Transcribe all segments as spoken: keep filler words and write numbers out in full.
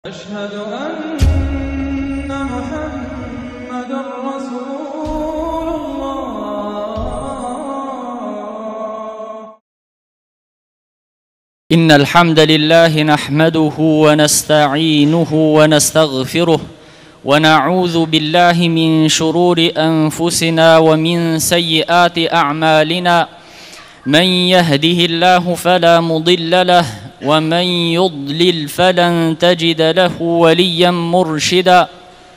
أشهد أن محمدًا رسول الله. إن الحمد لله نحمده ونستعينه ونستغفره ونعوذ بالله من شرور أنفسنا ومن سيئات أعمالنا من يهده الله فلا مضل له ومن يضلل فلن تجد له وليا مرشدا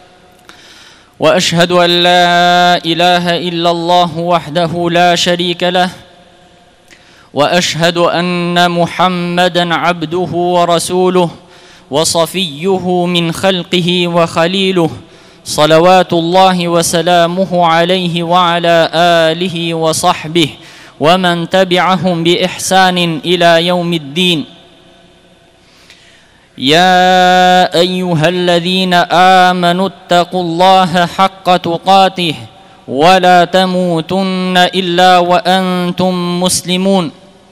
وأشهد أن لا إله إلا الله وحده لا شريك له وأشهد أن محمدا عبده ورسوله وصفيه من خلقه وخليله صلوات الله وسلامه عليه وعلى آله وصحبه ومن تبعهم بإحسان إلى يوم الدين. يا أيها الذين آمنوا اتقوا الله حق تقاته ولا تموتن إلا وأنتم مسلمون.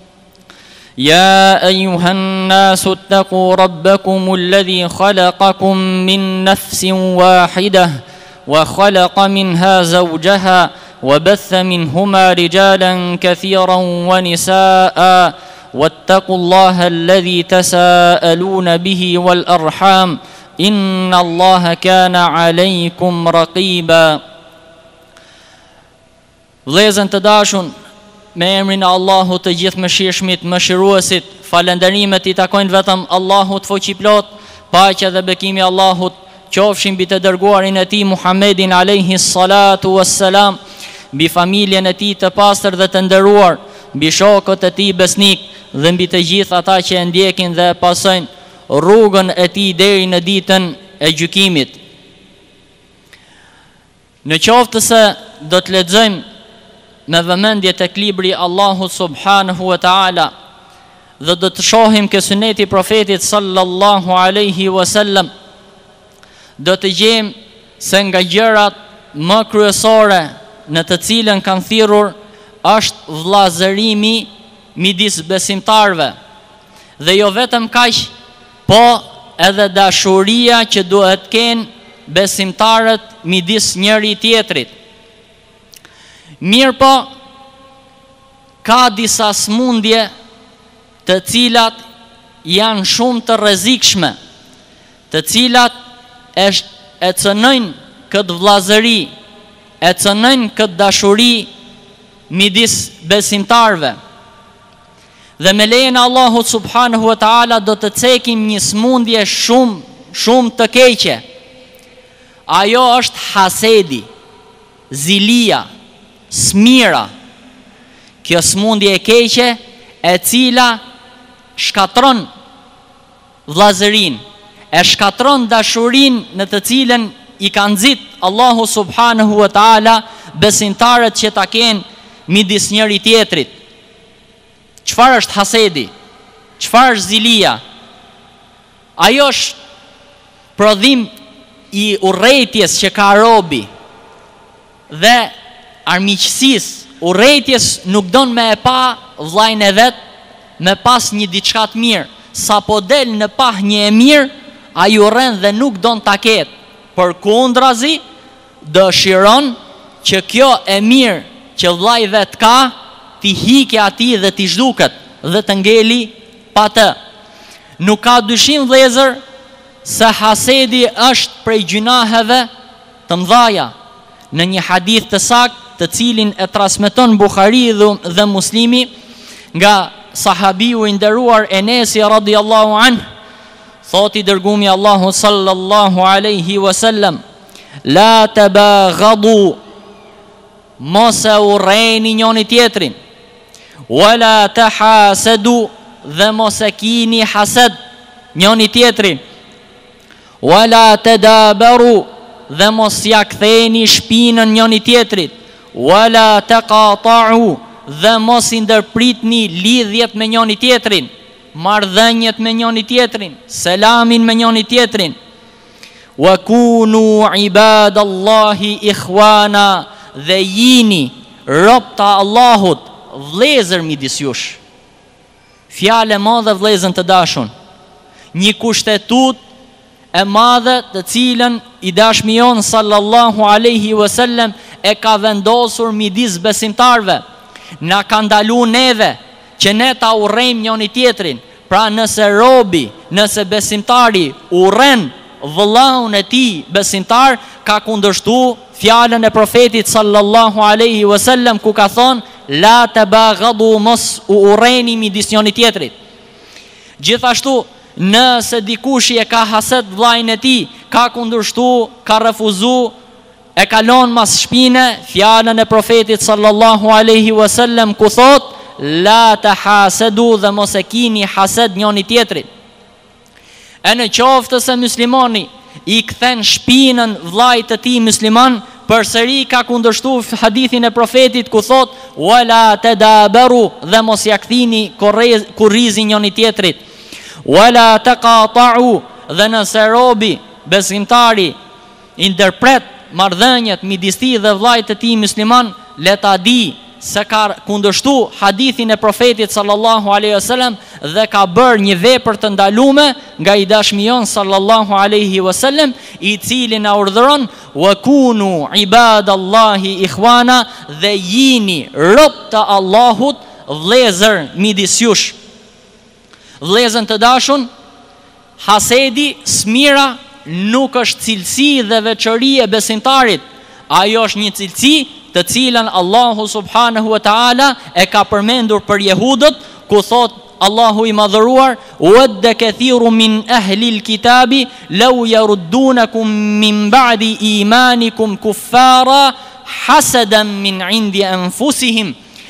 يا أيها الناس اتقوا ربكم الذي خلقكم من نفس واحدة وخلق منها زوجها وبث منهما رجالا كثيرا ونساء واتقوا الله الذي تساءلون به والأرحام إن الله كان عليكم رقيبا. Vëllezër të dashur, me emrin e Allahut të gjithëmëshirshmit, mëshiruesit, falënderimet i takojnë vetëm Allahut fuqiplot, paqja dhe bekimi i Allahut qofshin mbi të dërguarin e tij Muhammedin alayhi salatu wassalam, mbi familjen e tij të pastër dhe të nderuar, mbi shokët e tij besnik dhe mbi të gjithë ata që e ndjekin dhe e pasojnë rrugën e tij deri në ditën e gjykimit. Në qoftë se do të lexojmë me vëmendje tek libri Allahu subhanahu wa taala dhe do të shohim ke suneti i profetit sallallahu alaihi wasallam, do të gjejmë se nga gjërat më kryesore në të cilën kanë thirrur është vëllazërimi midis besimtarëve, dhe jo vetëm kaq, po edhe dashuria që duhet kenë besimtarët midis njëri tjetrit. Mirë po, ka disa smundje të cilat janë shumë të rrezikshme, të cilat e, e cënojnë këtë vëllazëri, e cënojnë këtë dashuri midis besimtarëve. Dhe me lejen e Allahut subhanahu wa taala do të cekim një smundje shumë, shumë të keqe. Ajo është hasedi, zilia, smira. Kjo smundje e keqe e cila shkatron vëllazërinë, e shkatron dashurinë në të cilën i ka nxit Allahu subhanahu wa taala besimtarët që ta kenë midis njëri tjetrit. Çfarë është hasedi? Çfarë është zilia? Ajo është prodhim i urrëties që ka robi dhe armiqësisë. Urrëties nuk don me e pa vllajën e vet me pas një diçka të mirë. Sa po del në pah një e mirë, ai urren dhe nuk don ta ketë. Përkundrazi, dëshiron që kjo e mirë që vllai vet ka, ti hike atij dhe ti zhduket dhe të ngeli pa të. Nuk ka dyshim vëllezër se hasedi është prej gjunaheve të mëdha. Në një hadith të saktë, të cilin e transmeton Buhariu dhe Muslimi nga sahabiu i nderuar Enesi radhiyallahu anhu, thoti dërgumi Allahu sallallahu alaihi wasallam: la tabaghadu, mos e urreni njëri tjetrin, wala tahasadu, dhe mos e kini hased njëri tjetrin, wala tadabaru, dhe mos ja ktheni shpinën njëri tjetrit, wala taqata'u, dhe mos i ndërpritni lidhjet me njëri tjetrin, marrëdhëniet me njëri tjetrin, selamin me njëri tjetrin. Wa kunu ibadallahi ikhwana, dhe jini robta Allahut, vëllezër midis jush. Fjalë e madhe vëllezën të dashun. Një kushtetut e madhe të cilën i dashmion sallallahu alaihi wasallam e ka vendosur midis besimtarve. Na ka ndalu neve që ne ta urrejmë njëri tjetrin. Pra nëse robi, nëse besimtari urren vëllaun e tij besimtar, ka kundërshtu fjalën e profetit sallallahu alaihi wasallam ku ka thonë la tabaghadu, mos u urreni midis njëri tjetrit. Gjithashtu, nëse dikush e ka haset vllajën e tij, ka kundërshtu, ka refuzu, e kalon mas shpine fjalën e profetit sallallahu alaihi wasallam ku thot la tahasadu, dhe mos e kini hased njëri tjetrit. E në qoftë se muslimani i kthen shpinën vllajt të tij musliman, përsëri ka kundërshtu hadithin e profetit ku thot wala tadabaru, dhe mos ja kthini kurrizin njëri tjetrit. Wala taqata'u, dhe nëse robi besimtari i ndërpret marrëdhëniet midis tij dhe vllajt të tij musliman, le ta di se ka kundërshtu hadithin e profetit sallallahu alaihi wasallam dhe ka bërë një vepër të ndalume nga i dashmion sallallahu alaihi wasallam, i cili na urdhëron wa kunu ibadallahi ikhwana, dhe jini rob të Allahut vëllezër midis jush. Vëllezën të dashun, hasedi, smira, nuk është cilësi dhe veçori e besimtarit. Ajo është një cilësi të cilën Allahu subhanahu wa ta'ala e ka përmendur për jehudët, ku thot Allahu i madhëruar wadda kathiru min ahlil kitabi law yaruddunakum min ba'di imanikum kuffara hasadan min indi anfusihim.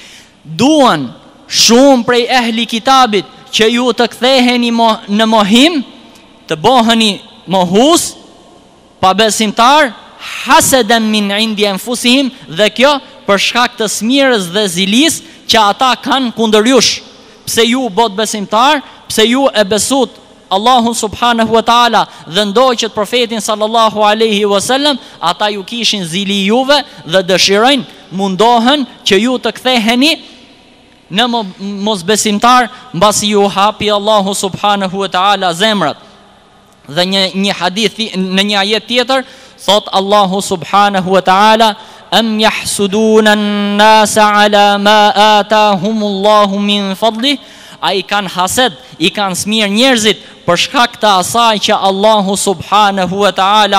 Duan shumë prej ehli kitabit që ju të ktheheni në mohim, të bëheni mohus, pa besimtar, hasadan min indi anfusihim, dhe kjo për shkak të smirës dhe zilis që ata kanë kundër jush. Pse ju bot besimtar, pse ju e besut Allahu subhanahu wa ta'ala dhe ndoqët profetin sallallahu alaihi wasallam, ata ju kishin zili juve dhe dëshirojnë, mundohen që ju të ktheheni në mos besimtar, mbasi ju hapi Allahu subhanahu wa ta'ala zemrat. Dhe një, një hadith, në një ajet tjetër thot Allahu subhanahu wa ta'ala am yahsuduna an-nasa ala ma atahumullahu min fadlih, a i kanë hased, i kanë smir njerëzit për shkak të asaj që Allahu subhanahu wa ta'ala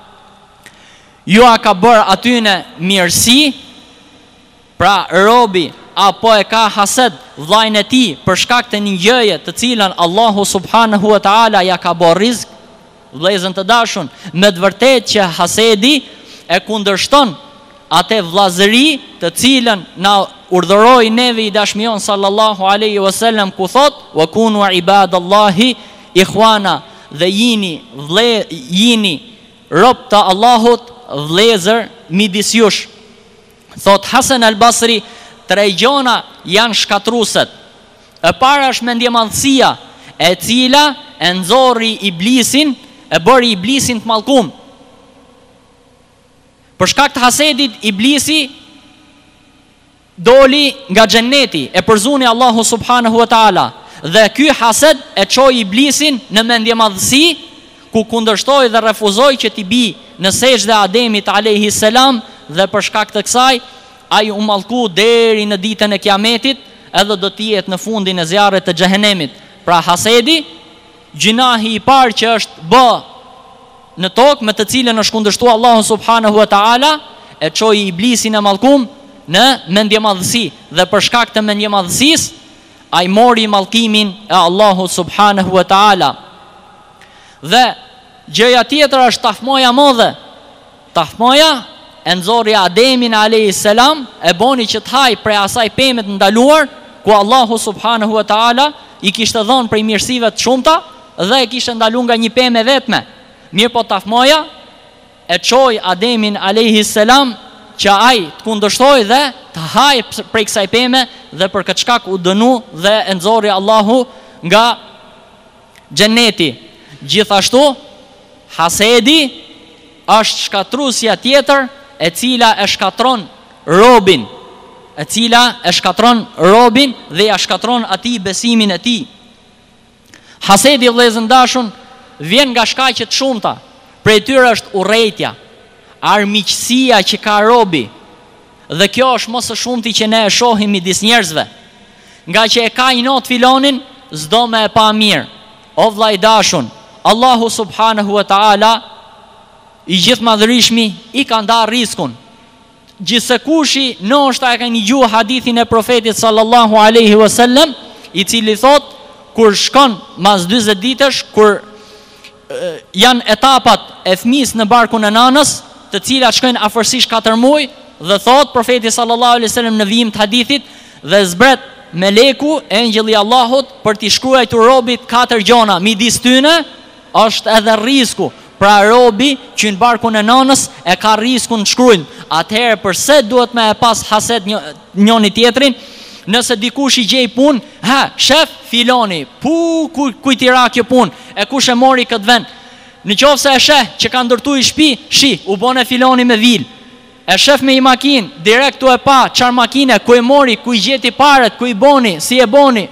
ju a ka bërë atyne mirësi. Pra robi apo e ka hased vllajën e tij për shkak të një gjëje të cilën Allahu subhanahu wa ta'ala ja ka bërë rizq. Vëllezën të dashun, me të vërtetë që hasedi e kundërshton atë vllazëri të cilën na urdhëroi neve i dashmion sallallahu alaihi wasallam ku thot wa kunu ibadallahi ikhwana, dhe jini vle jini rob të Allahut vëllezër midis jush. Thot Hasan al-Basri, tre gjona janë shkatruset. E para është mendjemadhësia, e cila e nxorri iblisin, e bëri iblisin të mallkum. Për shkak të hasedit, iblisi doli nga xheneti, e përzuni Allahu subhanahu wa ta'ala, dhe ky hased e çoi iblisin në mendjemadhësi, ku kundërshtoi dhe refuzoi që t'i bi në sejdë Ademit alayhi salam, dhe për shkak të kësaj ai u mallku deri në ditën e Kiametit, edhe do të jetë në fundin e zjarrit të xhehenemit. Pra hasedi, gjinahi i parë që është bë në tokë, me të cilën është kundërshtuar Allahu subhanahu wa ta'ala, e çoi iblisin e mallkum në mendjemadhësi, dhe për shkak të mendjemadhësisë ai mori mallkimin e Allahu subhanahu wa ta'ala. Dhe gjëja tjetër është tafmoja modhe. Tafmoja e nxorri Ademin alayhis salam, e boni që të haj prej asaj pemë të ndaluar, ku Allahu subhanahu wa ta'ala i kishte dhënë prej mirësive të shumta dhe e kishte ndaluar nga një pemë vetme. Mirë po tafmoja e çoi Ademin alayhis salam që ai të kundërshtoi dhe të haj prej kësaj pemë, dhe për këtë shkak u dënu dhe e nxorri Allahu nga xheneti. Gjithashtu hasedi është shkatrusja tjetër e cila e shkatron robin, e cila e shkatron robin dhe ja shkatron atij besimin e tij. Hasedi, vëllezër dashun, vjen nga shkaqe të shumta. Prej tyre është urrejtja, armiqësia që ka robi. Dhe kjo është më së shumti që ne e shohim midis njerëzve. Nga që e ka i not filonin, s'do me e pa mirë. O vllai dashun, Allahu subhanahu wa ta'ala i gjithë madhërishmi i ka ndarë riskun. Gjithse kushi ndoshta e ka një gjuhë hadithin e profetit sallallahu alaihi wasallam, i cili thot, kur shkon mas dyzet ditësh, kur e, janë etapat e fëmis në barkun e nanës, të cilat shkojnë afërsisht katër muaj, dhe thot profeti sallallahu alaihi wasallam në vijim të hadithit, dhe zbret meleku, engjëlli Allahut, për t'i shkruajtur robit katër gjona. Midis tyne është edhe risku. Pra robi që në barkun e nanës e ka riskun të shkruajnë. Atëherë përse duhet me e pas haset një, njoni tjetrin? Nëse dikush i gjej pun, ha, shef filoni, pu ku, kujt i ra kjo pun, e kush e mori këtë vend. Në qoftë se e sheh që ka ndërtu i shtëpi, shi, u bone filoni me vil. E shef me i makin, direkt tu e pa, çar makine, ku e mori, ku i gjeti paret, ku i boni, si e boni.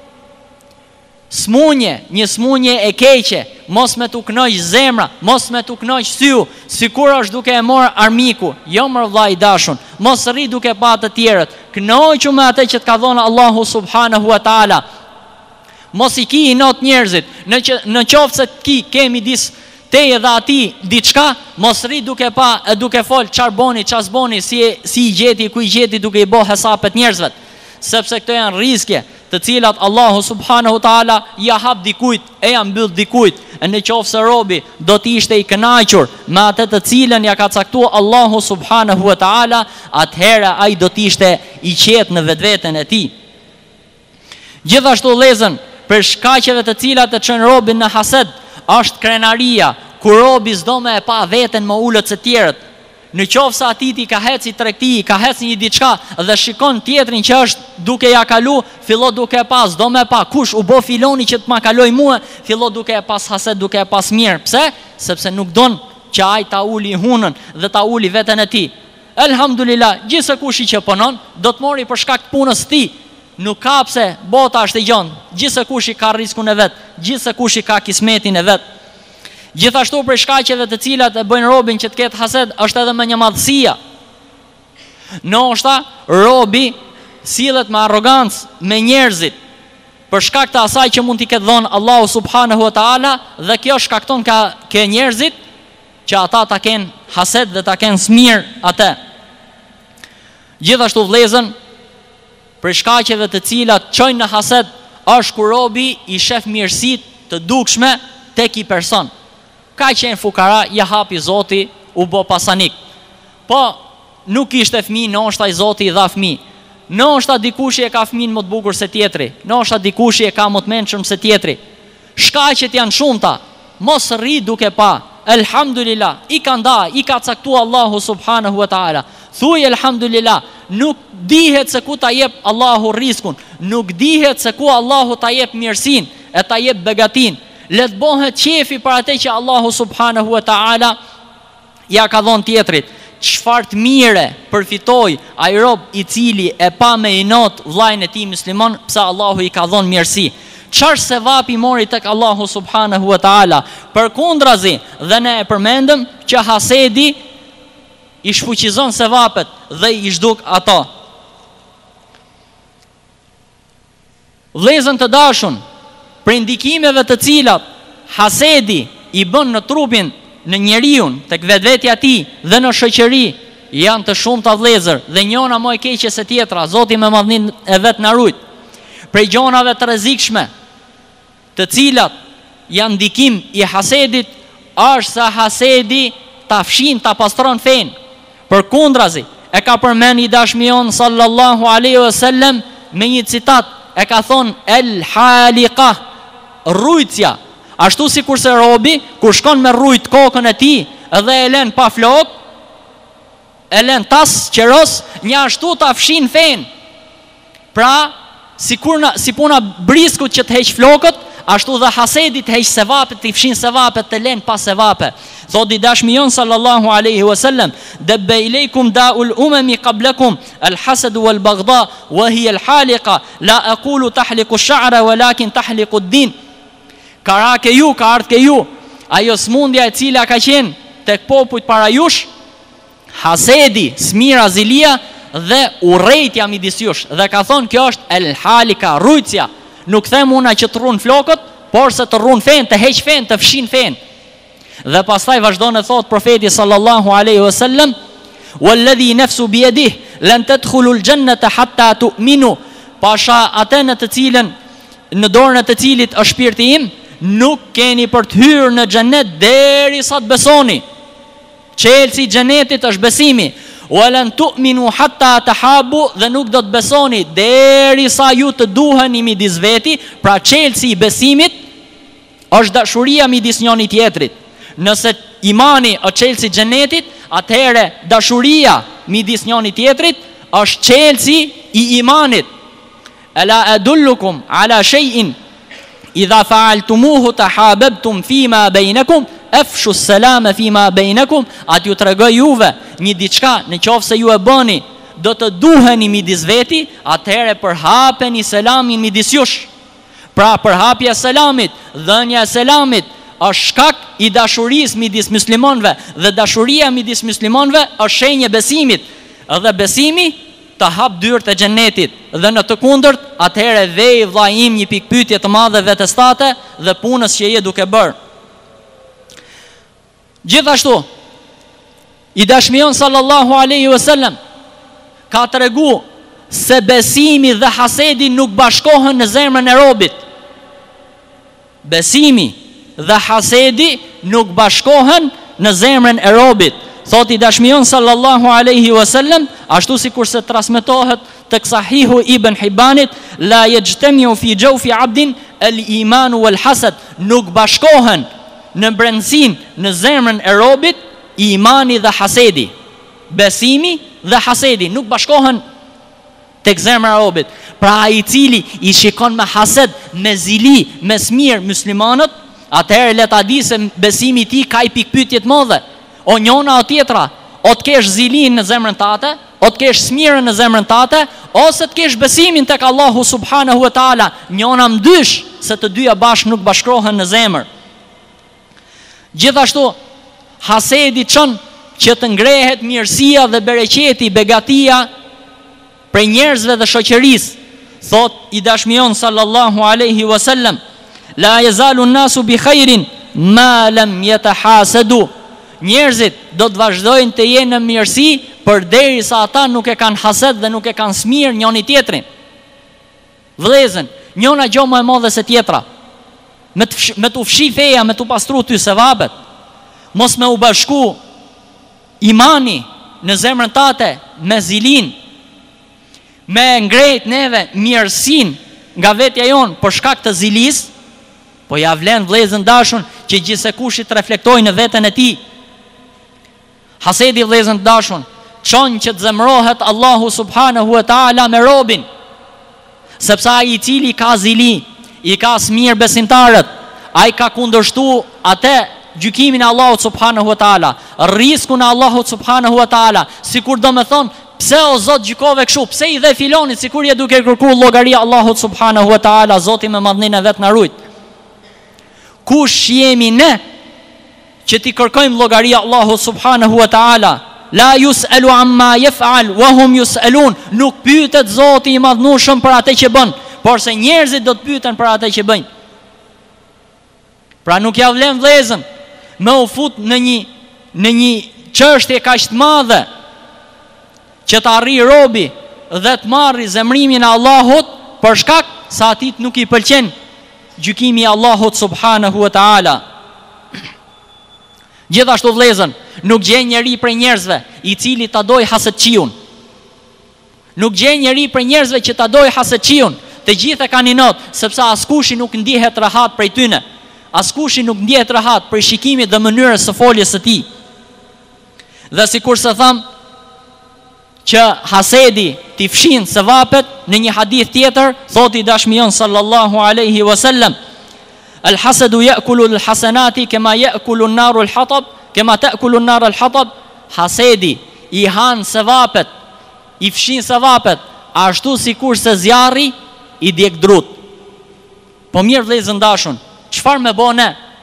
Smunje, një smunje e keqe, mos me t'u knoq zemra, mos me t'u knoq syu, sikur është duke e marr armiku. Jo më vllai dashun, mos rri duke pa të tjerët. Knoqu me atë që t'ka dhënë Allahu subhanahu wa taala. Mos i ki i not njerëzit. Në që, në qoftë se ki kemi dis teje dhe ati diçka, mos rri duke pa e duke fol çfarë boni, ças boni, si si i gjeti, ku i gjeti, duke i bë hesapet njerëzve. Sepse këto janë riske të cilat Allahu subhanahu taala ja hap dikujt, e ja mbyll dikujt. E në qoftë se robi do të ishte i kënaqur me atë të cilën ja ka caktuar Allahu subhanahu wa taala, atëherë ai do të ishte i qetë në vetveten e tij. Gjithashtu lezën, për shkaqeve të cilat e çojnë robin në hased, është krenaria, ku robi s'do me e pa veten më ulët se tjerët. Në qoftë se ati ti ka heci tregti, ka heci një diçka dhe shikon tjetrin që është duke ja kalu, fillo duke e pas, do me pa kush u bo filoni që të ma kaloj mua, fillo duke e pas haset, duke e pas mirë. Pse? Sepse nuk don që ai ta uli hunën dhe ta uli veten e tij. Elhamdulillah, gjithse kush i që punon, do të mori për shkak të punës së tij. Nuk ka pse bota është e gjonë, gjithse kush i ka riskun e vet, gjithse kush i ka kismetin e vet. Gjithashtu për shkaqeve të cilat e bëjnë robin që të ketë hased, është edhe me një madhësia. Ndoshta robi sillet me arrogancë me njerëzit për shkak të asaj që mund t'i ketë dhënë Allahu subhanahu wa taala, dhe kjo shkakton ka ke njerëzit që ata ta kenë hased dhe ta kenë smir atë. Gjithashtu vëllezën, për shkaqeve të cilat çojnë në hased, është kur robi i shef mirësitë të dukshme tek i person. Ka qenë fukara, ja hapi Zoti, u bo pasanik. Po, nuk ishte fëmijë, ndoshta i Zoti i dha fëmijë. Ndoshta dikush e ka fëmin më të bukur se tjetri, ndoshta dikush e ka më të mençur se tjetri. Shkaqet janë shumëta. Mos rri duke pa. Elhamdulillah, i ka nda, i ka caktuar Allahu subhanahu wa taala. Thuaj elhamdulillah, nuk dihet se ku ta jep Allahu riskun, nuk dihet se ku Allahu ta jep mirësinë e ta jep begatin. Le të bëhet qefi për atë që Allahu subhanahu wa taala ja ka dhënë tjetrit. Çfarë të mire përfitoi ai rob i cili e pa me inot vllajën e tij musliman, pse Allahu i ka dhënë mirësi. Çfarë sevapi mori tek Allahu subhanahu wa taala. Përkundrazi, dhe ne e përmendëm që hasedi i shfuqizon sevapet dhe i zhduk ato. Vëllezër të dashun, për ndikimeve të cilat hasedi i bën në trupin në njeriu, tek vetvetja e tij dhe në shoqëri, janë të shumta vëllezër, dhe njëra më e keqe se tjetra, Zoti me madhnin e vet na rujt. Prej gjonave të rrezikshme, të cilat janë ndikim i hasedit, është se hasedi ta fshin, ta pastron fen. Përkundrazi, e ka përmend i dashmion sallallahu alaihi wasallam me një citat, e ka thonë el haliqa, rrujtja. Ashtu si kurse robi, kur shkon me rrujt kokën e tij dhe e lën pa flok, e lën tas qeros, një ashtu ta fshin fen. Pra, si, kur na, si puna briskut që të heq flokët, ashtu dhe hasedi të heq sevapet, të i fshin sevapet, të lën pa sevape. Thot i dashmion sallallahu alaihi wasallam, dabba ilaykum da'ul umami qablakum al-hasad wal-baghdha wa hiya al-haliqa la aqulu tahliqu ash-sha'ra walakin tahliqu ad-din. Ka ra ke ju, ka ardh ke ju, ajo smundja e cila ka qenë tek popujt para jush, hasedi, smira, zilia dhe urrejtja midis jush. Dhe ka thonë kjo është el halika, rujtja. Nuk them una që të rrun flokët, por se të rrun fen, të heq fen, të fshin fen. Dhe pastaj vazhdon e thot profeti sallallahu alaihi wasallam, walladhi nafsu biyadihi lan tadkhulu al-jannata hatta tu'minu. Pasha atë në të cilën në dorën e të cilit është shpirti im, nuk keni për të hyrë në xhenet derisa të besoni. Çelësi i xhenetit është besimi. Walan tu'minu hatta tahabu, dhe nuk do të besoni derisa ju të duheni midis veti. Pra çelësi i besimit është dashuria midis njëri tjetrit. Nëse imani është çelësi i xhenetit, atëherë dashuria midis njëri tjetrit është çelësi i imanit. Ala adullukum ala shay'in idha fa'altumuhu tahabbtum fima bainakum afshu as-salama fima bainakum. Atë ju tregoj juve një diçka, në qoftë se ju e bëni, do të duheni midis veti, atëherë përhapeni selamin midis jush. Pra përhapja e selamit, dhënia e selamit është shkak i dashurisë midis muslimanëve, dhe dashuria midis muslimanëve është shenjë e besimit. Dhe besimi të hap dyert e xhenetit. Dhe në të kundërt, atëherë vej vlla im një pikë pyetje të madhe vetestate dhe punës që je duke bërë. Gjithashtu, i dashmion sallallahu alaihi wasallam ka tregu se besimi dhe hasedi nuk bashkohen në zemrën e robit. Besimi dhe hasedi nuk bashkohen në zemrën e robit. Thot i dashmion sallallahu alaihi wasallam, ashtu si kurse transmetohet tek Sahihu Ibn Hibbanit, la yajtamiu fi jawfi abdin al-iman wal hasad, nuk bashkohen në brendësinë, në zemrën e robit, imani dhe hasedi. Besimi dhe hasedi nuk bashkohen tek zemra e robit. Pra ai i cili i shikon me hased, me zili, me smir muslimanët, atëherë le ta di se besimi i tij ka i pikpyetje të mëdha. O njona o tjetra, o të kesh zilin në zemrën tate, o të kesh smirën në zemrën tate, ose të kesh besimin tek Allahu subhanahu wa taala. Njona mdysh, se të dyja bashkë nuk bashkrohen në zemër. Gjithashtu, hasedi çon që të ngrehet mirësia dhe bereqeti, begatia prej njerëzve dhe shoqërisë. Thot i dashmion sallallahu alaihi wasallam, la yazalu an-nasu bi khairin ma lam yatahasadu. Njerëzit do të vazhdojnë të jenë në mirësi përderisa ata nuk e kanë hased dhe nuk e kanë smir njëri tjetrin. Vëllezën, njëna gjë më e madhe se tjetra. Me të me të fshi feja, me të pastru ty sevapet. Mos me u bashku imani në zemrën tate me zilin, me ngrejt neve mirësin nga vetja jonë për shkak të zilis, po ja vlen vëllezën dashun që gjithse kush i të reflektoj në veten e tij. Hasedi vëllezën dashun çon që të zemrohet Allahu subhanahu wa taala me robin, sepse ai i cili ka zili, i ka smir besimtarët, ai ka kundërshtu atë gjykimin e Allahut subhanahu wa taala, rrezikun e Allahut subhanahu wa taala, sikur do me thon, pse o Zot gjykove kështu, pse i dhe filonit, sikur je duke kërkuar llogaria Allahut subhanahu wa taala. Zoti me madhninë e vet na rujt. Kush jemi ne që ti kërkojmë llogaria Allahut subhanahu wa taala? La yus'alu amma yaf'al wa hum yus'alun. Nuk pyetet Zoti i madhnueshëm për atë që bën, por se njerëzit do të pyeten për atë që bëjnë. Pra nuk ja vlen vëllezën me u fut në një në një çështje kaq të madhe që të arrijë robi dhe të marrë zemrimin e Allahut për shkak se atit nuk i pëlqen gjykimi i Allahut subhanahu wa taala. Gjithashtu vëllezën, nuk gjen njeri prej njerëzve i cili ta doj hasetqiun. Nuk gjen njeri prej njerëzve që ta doj hasetqiun. Të gjithë e kanë not, sepse askushi nuk ndihet rahat prej tyne. Askushi nuk ndihet rahat për shikimit dhe mënyrës së foljes së tij. Dhe sikur se tham që hasedi t'i fshin sevapet, në një hadith tjetër thoti dashmion sallallahu alaihi wasallam, al hasadu ya'kulu al hasanati kama ya'kulu an-naru al hatab, kama ta'kulu an-naru al hatab. Hasedi i han sevapet, i fshin sevapet, ashtu sikur se zjarri i djeg drut. Po mirë vëllezër dashun, çfarë më bën ne?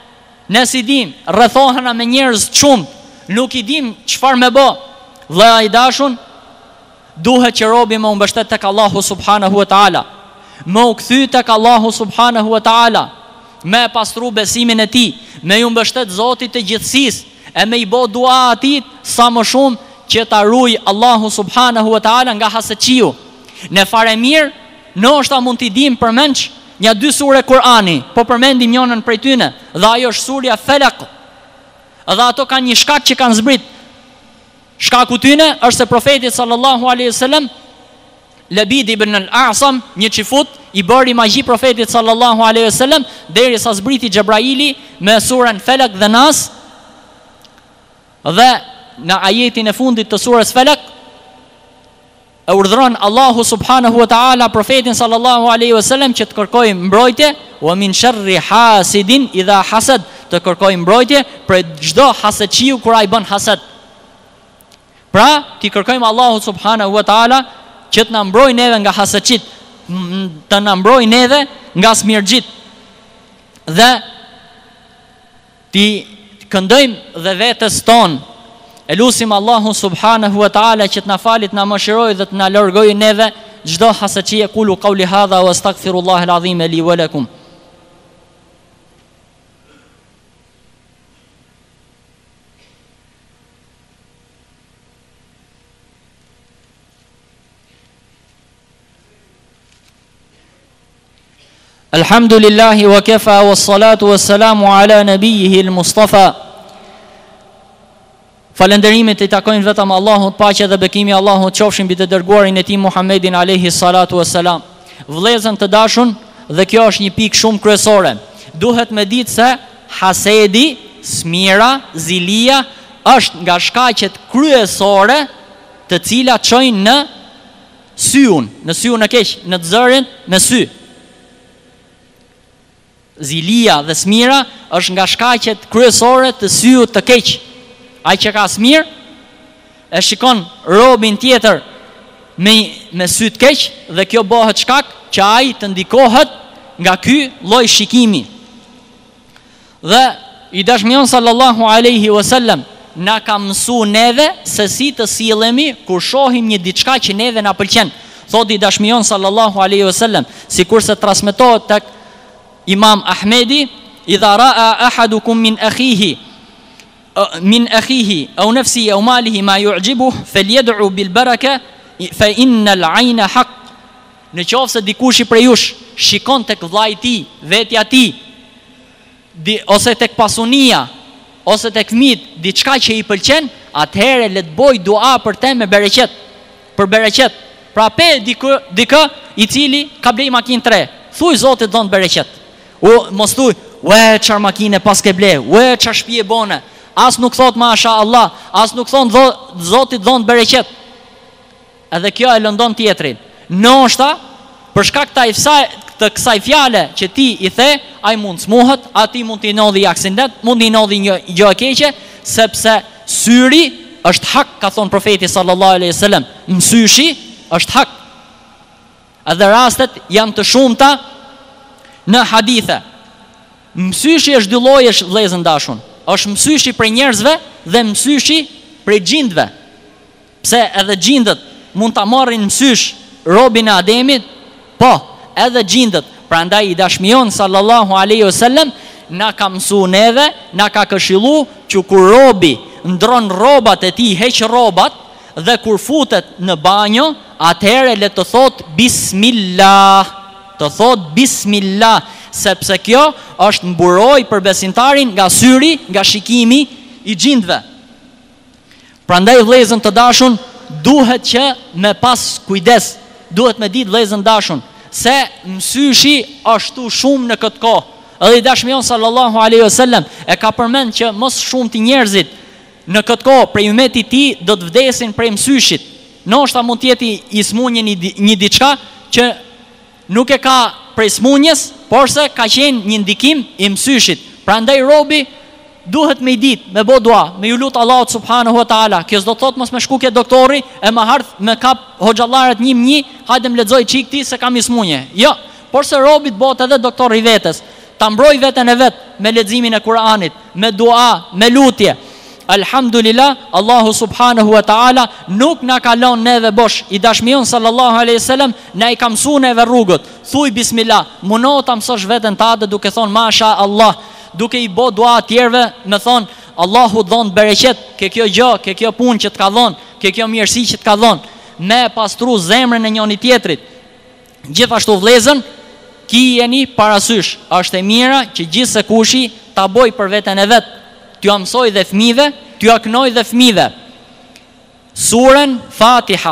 Ne si dim, rrethohena me njerëz të shumë, nuk i dim çfarë me bë. Vëlla i dashun, duhet që robi më u mbështet tek Allahu subhanahu wa taala, më u kthy tek Allahu subhanahu wa taala, me pastru besimin e tij, me ju mbështet Zotit të gjithësisë, e me i bë dua atit sa më shumë që ta ruaj Allahu subhanahu wa taala nga haseqiu. Në fare mirë, ndoshta mund t'i dim përmendsh një dy sure Kur'ani, po përmendim njënën prej tyne, dhe ajo është surja Falaq. Dhe ato kanë një shkak që kanë zbrit. Shkaku tyne është se profeti sallallahu alaihi wasallam, Labid ibn al-A'sam, një çifut, i bëri magji profetit sallallahu alaihi wasallam derisa zbriti Xhebraili me surën Falaq dhe Nas. Dhe në ajetin e fundit të surës Falaq e urdhëron Allahu subhanahu wa taala profetin sallallahu alaihi wasallam që të kërkojë mbrojtje, wa min sharri hasidin idha hasad, të kërkojë mbrojtje për çdo haseqiu kur ai bën hased. Pra, ti kërkojmë Allahu subhanahu wa taala që të na mbrojë neve nga haseqit, të na mbrojë neve nga smirxhit. Dhe ti këndojmë dhe vetes tonë, e lusim Allahu subhanahu wa taala që të na falit, na mëshirojë dhe të na largojë neve çdo haseqie. Qulu qouli hadha wa astaghfirullaha al-azim li wa lakum. Alhamdulillahi wa kafa wa salatu wa salamu ala nabiyihi al-Mustafa. Falënderimet i takojnë vetëm Allahut, paqja dhe bekimi i Allahut qofshin mbi të dërguarin e tij Muhammedin alayhi salatu wassalam. Vëllezër të dashur, dhe kjo është një pikë shumë kryesore. Duhet me ditë se hasedi, smira, zilia është nga shkaqet kryesore të cilat çojnë në syun, në syun e keq, në të zërin, në sy. Zilia dhe smira është nga shkaqet kryesore të syut të keq. Ai që ka smir e shikon robin tjetër me, me sy të keq, dhe kjo bëhet shkak që ai të ndikohet nga ky lloj shikimi. Dhe i dashmion sallallahu alaihi wasallam na ka mësu neve se si të sillemi kur shohim një diçka që neve na pëlqen. Thot i dashmion sallallahu alaihi wasallam, sikur se transmetohet tek Imam Ahmedi, idha ra'a ahadukum min akhihi min akhihi aw nafsihi aw malihi ma yu'jibuhu falyad'u bil baraka fa inna al 'ayna haqq. Në qoftë se dikush i prej jush shikon tek vllai i tij, vetja e tij, ose tek pasunia, ose tek fëmijët diçka që i pëlqen, atëherë le të bëj dua për të me bereqet, për bereqet. Pra pe dikë dikë i cili ka blej makinë tre, thuaj Zotit don bereqet. O mos thuaj, "Ue çfarë makine pas ke ble, ue çfarë shtëpi e bone." As nuk thot masha Allah, as nuk thon Zoti don bereqet. Edhe kjo e lëndon tjetrin. Ndoshta për shkak të kësaj të kësaj fjale që ti i the, ai mund smuhet, ati mund t'i ndodhi aksident, mund t'i ndodhi një gjë e keqe, sepse syri është hak, ka thon profeti sallallahu alaihi wasallam. Mësyshi është hak. Edhe rastet janë të shumta në hadithe. Mësyshi është dy llojesh, vëllezër dashun. Është mësyshi për njerëzve dhe mësyshi për gjindve. Pse edhe gjindët mund ta marrin mësysh robin e Ademit? Po, edhe gjindët. Prandaj i dashmion sallallahu alaihi wasallam na ka mësu neve, na ka këshillu që kur robi ndron rrobat e tij, heq rrobat, dhe kur futet në banjo, atëherë le të thot bismillah, të thot bismillah, sepse kjo është mburoj për besimtarin nga syri, nga shikimi i gjindve. Prandaj vëllezër të dashun, duhet që me pas kujdes, duhet me ditë vëllezër dashun, se mësyshi ashtu shumë në këtë kohë. Edhe i dashmion sallallahu alaihi wasallam e ka përmend që mos shumë të njerëzit në këtë kohë prej ummetit i tij do të vdesin prej mësyshit. Ndoshta mund të jetë i smunjë një, një diçka që nuk e ka prej smunjes, por se ka qenë një ndikim i mësyshit. Prandaj robi duhet me i ditë, me bë dua, me ju lut Allahut subhanahu wa taala. Kjo s'do thot mos me shku ke doktori e më hardh me kap hoxhallarët një një, hajde më lexoj çik ti se kam i smunje. Jo, por se robi të bëhet edhe doktor i vetes. ta mbroj veten e vet me leximin e Kuranit, me dua, me lutje. Alhamdulillah, Allahu subhanahu wa ta'ala nuk na ka lënë neve bosh. I dashmion sallallahu alaihi wasallam na i ka mësuar neve rrugët. Thuj bismillah, mundo ta mësosh veten tande duke thon masha Allah, duke i bë dua tjerëve, me thon Allahu dhon bereqet, ke kjo gjë, ke kjo punë që të ka dhon, ke kjo mirësi që të ka dhon, me pastru zemrën e njëri tjetrit. Gjithashtu vëllezën, kijeni parasysh, është e mira që gjithse kushi ta boj për veten e vet. T'ju mësoj dhe fëmijëve, t'ju aknoj dhe fëmijëve surën Fatiha,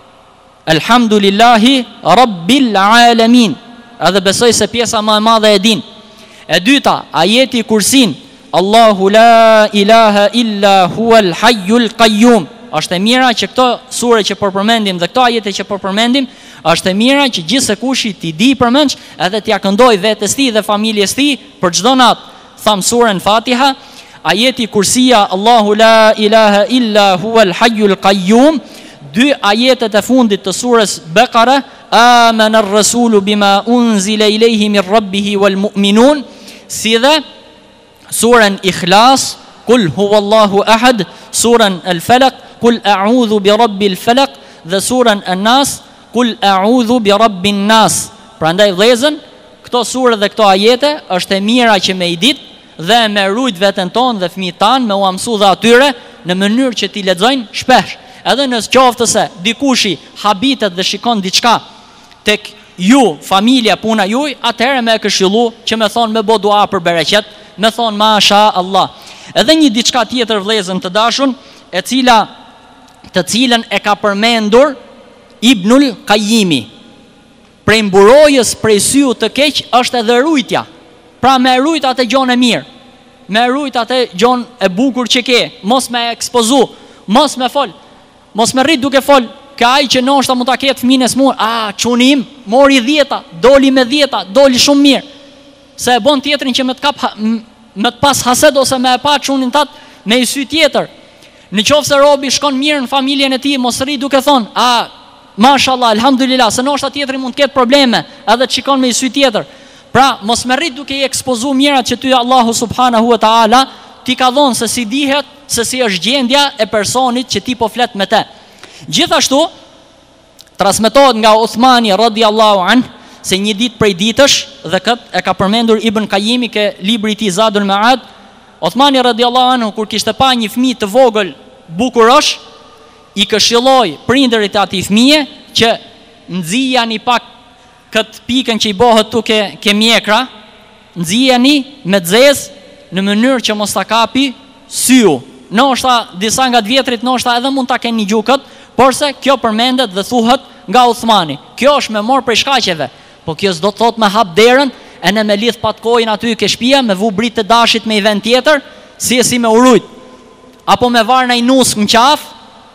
Alhamdulillahi Rabbil Alamin. Edhe besoj se pjesa më e madhe e din. E dyta, ajeti Kursin, Allahu la ilaha illa huwal hayyul qayyum. Është e mira që këto sure që përmendim dhe këto ajete që përmendim, është e mira që gjithse kushi ti di përmendsh edhe t'ia këndoj vetes tij dhe familjes tij për çdo natë. Tham surën Fatiha, ajeti Kursia, Allahu la ilaha illa huwal hayyul qayyum. Dy ajetet e fundit të surës Bekare, amana ar-rasulu bima unzila ilayhi min rabbih wal mu'minun. Si dhe surën Ikhlas, kul huwallahu ahad, surën Al-Falaq, kul a'udhu bi rabbil falaq, dhe surën An-Nas, kul a'udhu bi rabbin nas. Prandaj vëllezën, këto sure dhe këto ajete është e mira që me i ditë dhe me rujt veten tonë dhe fëmijët tanë, me u mësu dhe atyre në mënyrë që t'i lexojnë shpesh. Edhe nëse qoftë se dikushi habitet dhe shikon diçka tek ju, familja, puna juaj, atëherë me e këshillu që me thonë me bo dua për bereqet, me thonë masha Allah. Edhe një diçka tjetër vëllezën të dashun, e cila të cilën e ka përmendur Ibnul Qayyimi. Prej mburojës prej syut të keq është edhe rujtja. Pra me rujt atë gjonë e mirë, me rujt atë gjonë e bukur që ke, mos me ekspozu, mos me fol, mos me rrit duke fol, ka ai që ndoshta mund ta ketë fëmijën e smur, a çunim, mori dhjeta, doli me dhjeta, doli shumë mirë. Se e bon tjetrin që me të kap me të pas hased ose me e pa çunin tat me i sy tjetër. Në qoftë se robi shkon mirë në familjen e tij, mos rrit duke thon, a mashallah, alhamdulillah, se ndoshta tjetri mund të ketë probleme, edhe të shikon me i sy tjetër. Pra, mos me rrit duke i ekspozu mirat që ty Allahu subhanahu wa ta'ala ti ka dhonë se si dihet, se si është gjendja e personit që ti po flet me te. Gjithashtu, transmetohet nga Uthmani radiallahu anh, se një dit prej ditësh, dhe këtë e ka përmendur Ibn Qayyimi ke libri ti Zadul Ma'ad, Uthmani radiallahu anh, kur kishte pa një fëmijë të vogël bukurosh, i këshilloi prindërit e atij fëmije që nxijani pak këtë pikën që i bëhet tu ke, ke mjekra, nxijani me zezë në mënyrë që mos ta kapi syu. Ndoshta disa nga të vjetrit ndoshta edhe mund ta kenë një gjukët, por se kjo përmendet dhe thuhet nga Uthmani. Kjo është me morë prej shkaqeve, po kjo s'do të thot me hap derën e ne me lidh patkojin aty ke shtëpia, me vu brit të dashit me i vend tjetër, si e si me urujt, apo me varë në i nusk në qaf,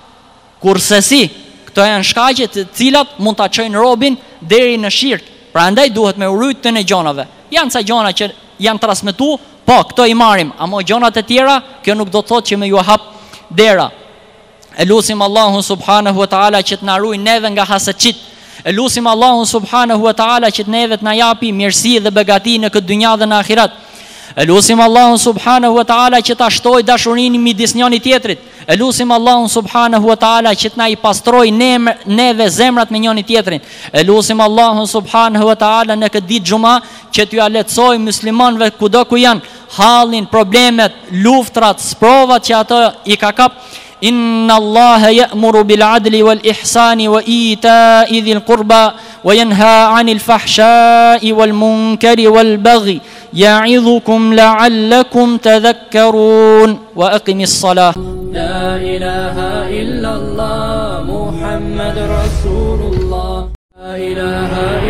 kurse si, këto janë shkaqe të cilat mund ta çojnë robin deri në shirk. Prandaj duhet me urujt të në gjonave. Janë ca gjona që janë transmetu, po këto i marim, ama gjonat e tjera, kjo nuk do të thotë që me ju hap dera. E lusim Allahun subhanahu wa ta'ala që të na ruaj neve nga haseqit. E lusim Allahun subhanahu wa ta'ala që të neve të na japi mirësi dhe begati në këtë dynja dhe në ahirat. E lusim Allahun subhanahu wa ta'ala që ta shtoj dashurinë midis njëri tjetrit. E lusim Allahun subhanahu wa ta'ala që të na i pastroj neve zemrat me njëri tjetrin. E lusim Allahun subhanahu wa ta'ala në këtë ditë xuma që t'ju lehtësoj muslimanëve kudo ku janë hallin, problemet, luftrat, sprovat që ato i ka kap. Inna Allaha ya'muru bil adli wal ihsani wa ita'i dhil qurba wa yanha 'anil fahsha'i wal munkari wal baghi ya'idhukum la'allakum tadhakkarun wa aqimis salah. La ilaha illa Allah Muhammad Rasulullah. La ilaha